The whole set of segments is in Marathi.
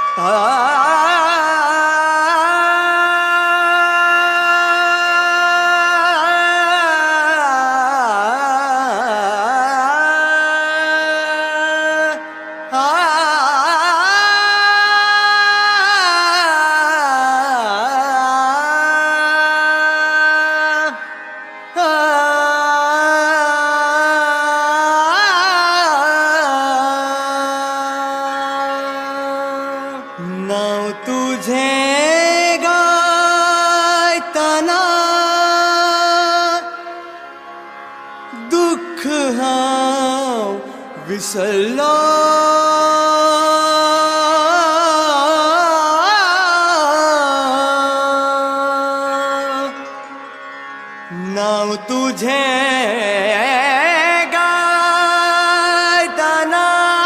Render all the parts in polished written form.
नाव तुझे गायताना दुःख हांव विसरलो नाव तुझे गायताना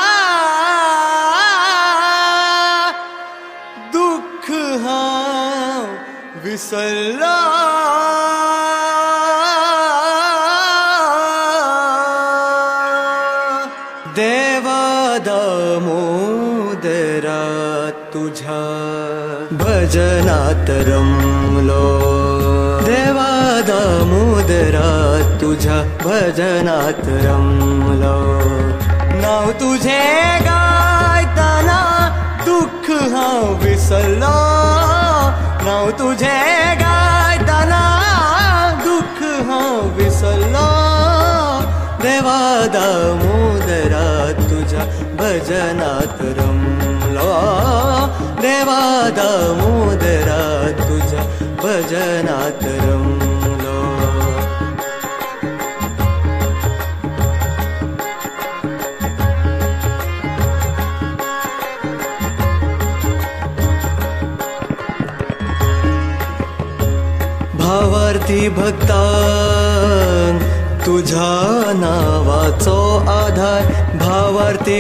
दुःख हांव विसरलो देवा दामोदरा तुझ्या भजनात रमलो देवा दामोदरा तुझ्या भजनात रमलो नाव तुझे गायताना दुःख हांव विसरलो नाव तुझे गायताना दुःख हांव विसरलो देवा दामोदरा तुझ्या भजनात रमलो देवा दामोदरा तुझ्या भजनात रमलो भावार्थी भक्तांक तुझ्या नावाचो आधार भावार्थी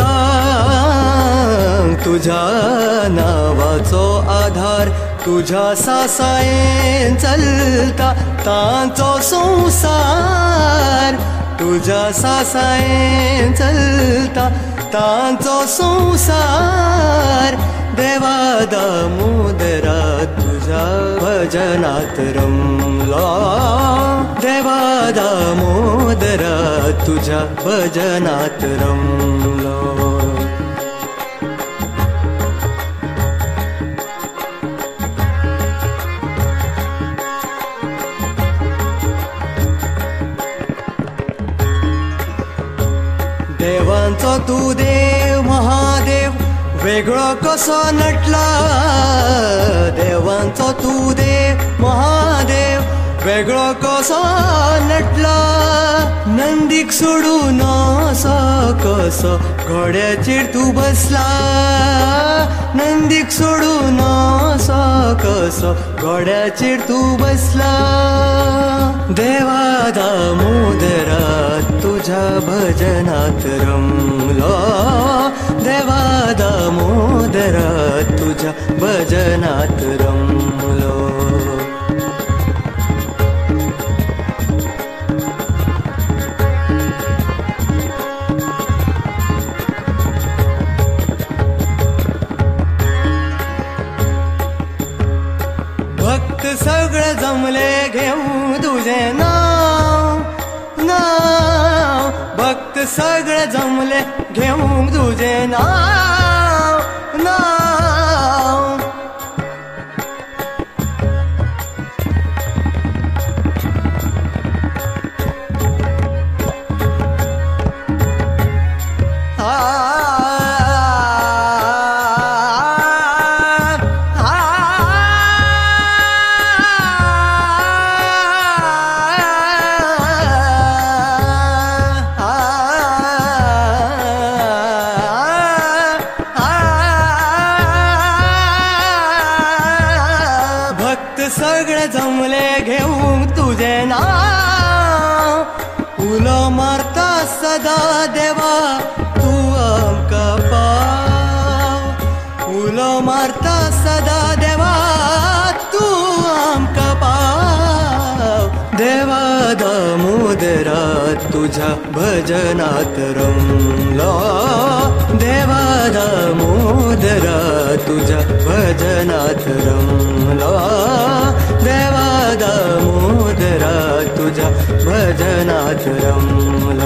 भक्तांक तुझ्या नावाचो आधार तुझ्या सासायेन चलता तांचो संसार तुझ्या सासायेन चलता तांचो संसार देवा दामोदरा तुझ्या भजनात रमलो देवा दामोदरा तुझ्या भजनात रमलो देवांचो तू देव महादेव वेगळो कसो नटला देवांचो तू देव महादेव वेगळो कसो नटला नंदीक सोडून असो कसो घोड्याचेर तू बसला नंदीक सोडून असो कसो घोड्याचेर तू बसला देवा दामोदरा तुझ्या भजनात रमलो देवा दामोदरा तुझ्या भजनात रमलो भक्त सगळे जमले घेऊ तुझे नाव नाव भक्त सगळे जमले घेऊ तुझे नाव नाव सगळे जमले घेऊ तुझे नाव उलो मारता सदा देवा तू आमका पाव उलो मारता सदा देवा तू आमका पाव देवा दामोदरा तुझ्या भजनात रमलो देवा दामोदरा तुझ्या भजनात रमलो देवा दामोदरा तुझ्या भजनात रमलो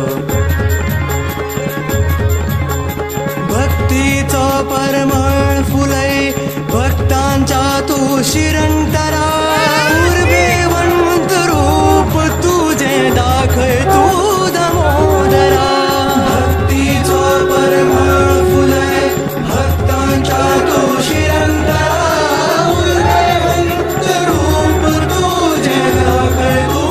भक्तीचं परमळ फुलै भक्तांच्या तू शिरंतरा उर्वेवंत रूप तुझे दाखय तू दामोदरा भक्तीचं परमळ फुलै भक्तांच्या तू शिरंतरा उर्वेवंत रूप तुझे दाखय तू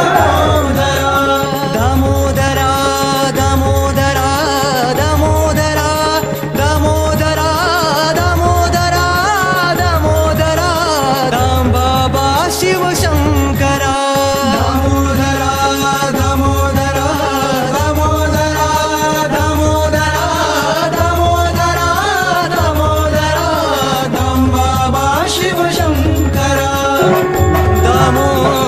दामोदरा दामोदरा दामोदरा दामोदरा दामोदरा दामोदरा राम बाबा शिवशंकरा दामोदरा दामोदरा दामोदरा दामोदरा दामोदरा दामोदरा राम बाबा शिवशंकरा दामोदरा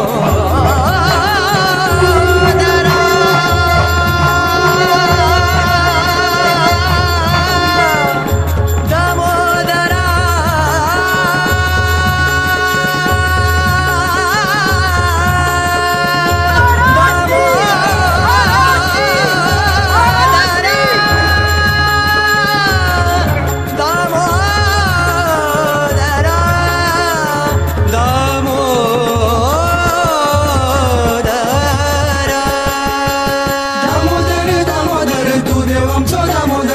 दामोदर दामोदर तू देव आमचो दामोदर